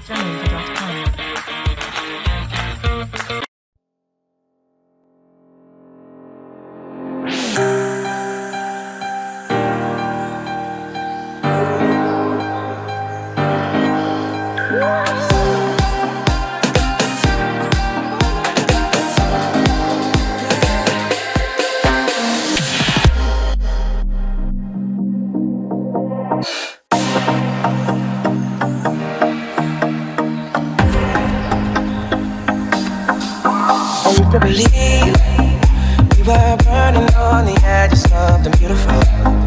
Streaming.com. To believe we were burning on the edge of something beautiful,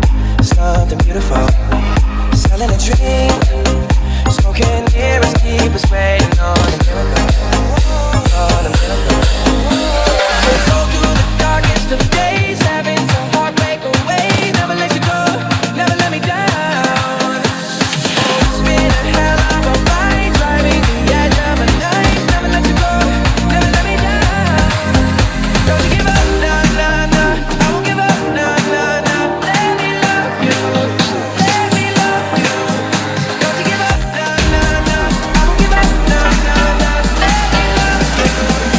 selling a dream, smoking near us, keep us waiting on a miracle, on a miracle. We go through the darkest of days, having some heartbreak away, never let you go, never let me down. It's been a hell of a ride, driving the edge of a night, never let you go, never let me down. Don't you give up, nah, nah, nah. I won't give up, nah, nah, nah. Let me love you, let me love you. Don't you give up, nah, nah, nah. I won't give up, nah, nah, nah. Let me love you,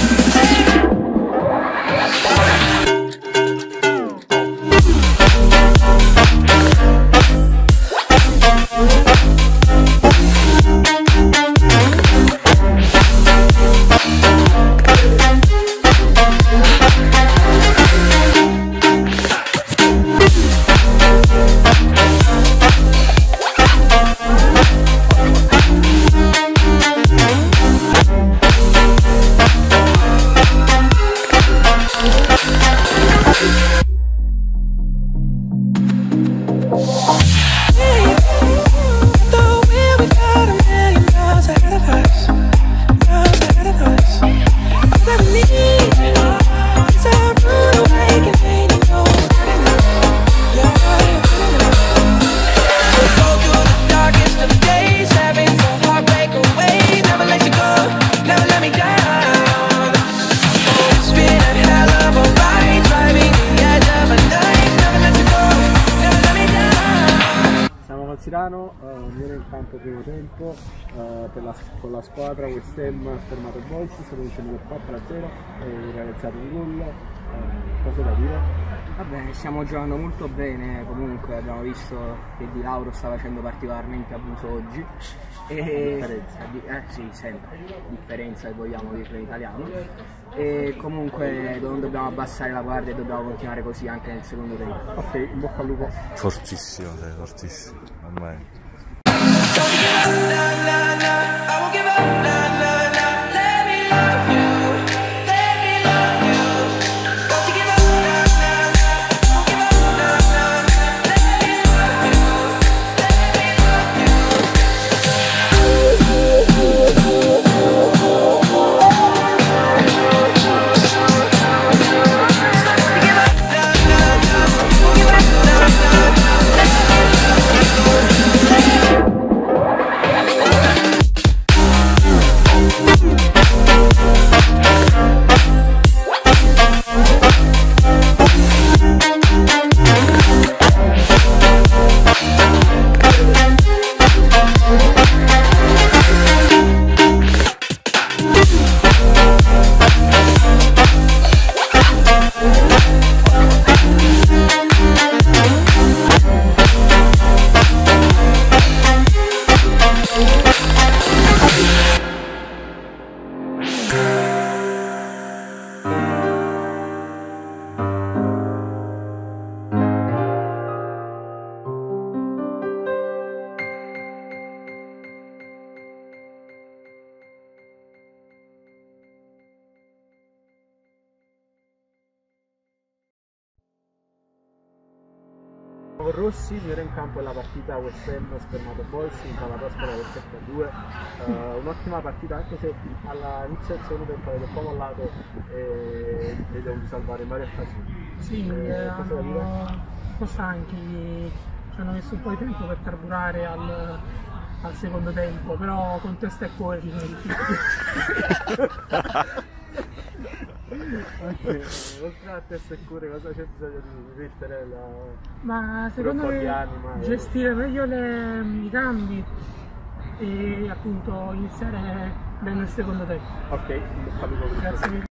Tirano, viene in campo primo tempo con la squadra West Ham Spermato Boys, sono vincendo per 4-0 e realizzato un gol. Cosa da dire? Vabbè, stiamo giocando molto bene, comunque abbiamo visto che Di Lauro sta facendo particolarmente abuso oggi. Sì, sempre, differenza se vogliamo dirlo in italiano. E comunque non dobbiamo abbassare la guardia e dobbiamo continuare così anche nel secondo tempo. Ok, in bocca al lupo. Fortissimo, fortissimo, ormai. Con Rossi era in campo la partita West Ham Spermato Boys in la Toscana per 7-2, un'ottima partita anche se all'inizio del secondo tempo avete un po' mollato e li dovuti salvare in varie occasioni. Sì, cosa da dire? un po' stanchi, ci hanno messo un po' di tempo per carburare al secondo tempo, però con testa e cuore ci sono riusciti. Okay. Oltre a testa e cuore, cosa c'è bisogno di mettere Ma secondo me gestire meglio i cambi e appunto iniziare bene il secondo tempo. Ok, in bocca al lupo per il Grazie mille.